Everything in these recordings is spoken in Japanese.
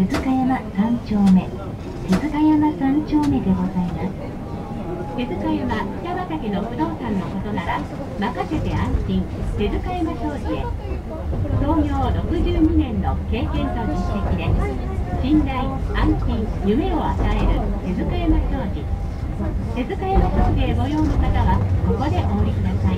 手塚山3丁目、手塚山3丁目でございます。手塚山北畠の不動産のことなら任せて安心、手塚山商事へ。創業62年の経験と実績で信頼、安心、夢を与える手塚山商事。手塚山商事へご用の方はここでお降りください。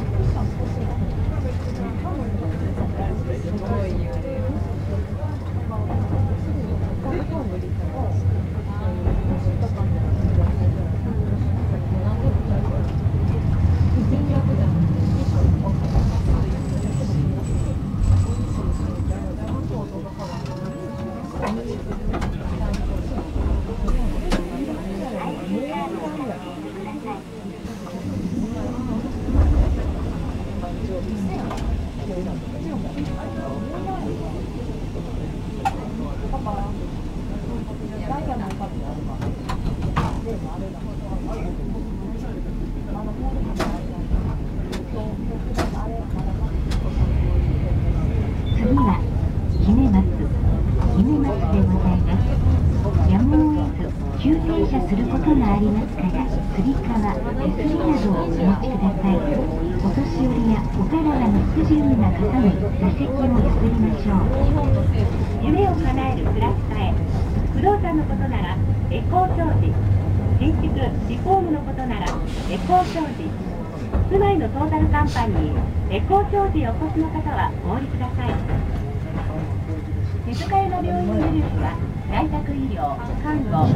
することがありますから、つり革、手すりなどをお持ちください。お年寄りやお体の不自由な方に座席を譲りましょう。夢を叶えるクラスタへ。不動産のことならエコー商事。建築・リフォームのことならエコー商事。住まいのトータルカンパニーエコー商事へお越しの方はお降りください。手塚山病院グループは在宅医療、看護、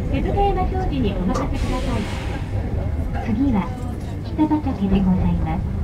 次は北畠でございます。